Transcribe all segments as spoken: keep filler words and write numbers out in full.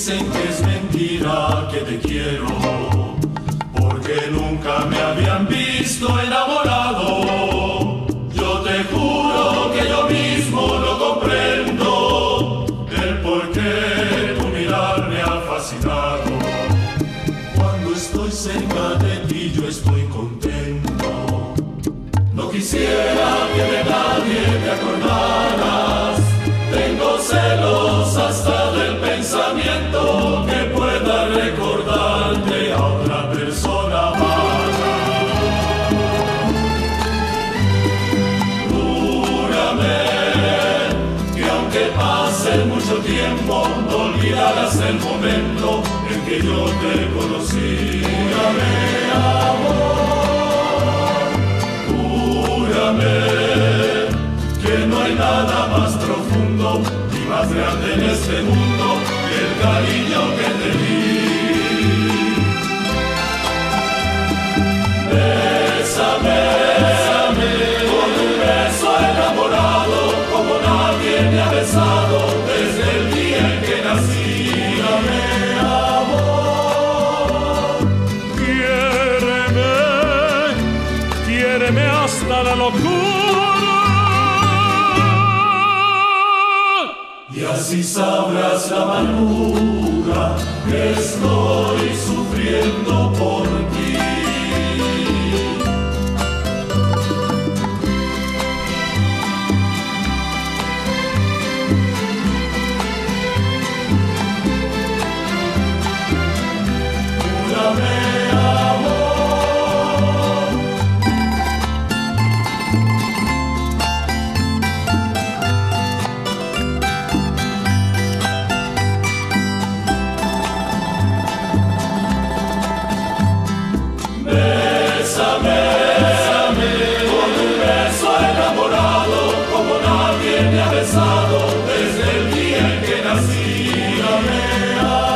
dicen que es mentira que te quiero, porque nunca me habían visto enamorado. Yo te juro que yo mismo no comprendo el por qué tu mirar me ha fascinado. Cuando estoy cerca de ti yo estoy contento. No quisiera que de nadie te acordaras. Tengo celos hasta del pensamiento que pueda recordarte a otra persona amada. Júrame que aunque pase mucho tiempo no olvidarás el momento en que yo te conocí. Júrame, amor, júrame que no hay nada más profundo y más grande en este mundo que el cariño que te di. Bésame, bésame con un beso enamorado como nadie me ha besado desde el día en que nací. Júrame, amor, quiéreme, quiéreme hasta la locura. Y así sabrás la amargura que estoy sufriendo por ti. Júrame, desde el día en que nací. Júrame,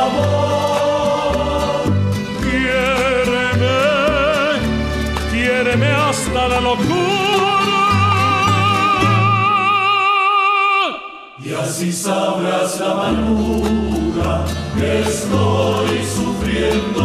amor, quiéreme, quiéreme hasta la locura. Y así sabrás la amargura que estoy sufriendo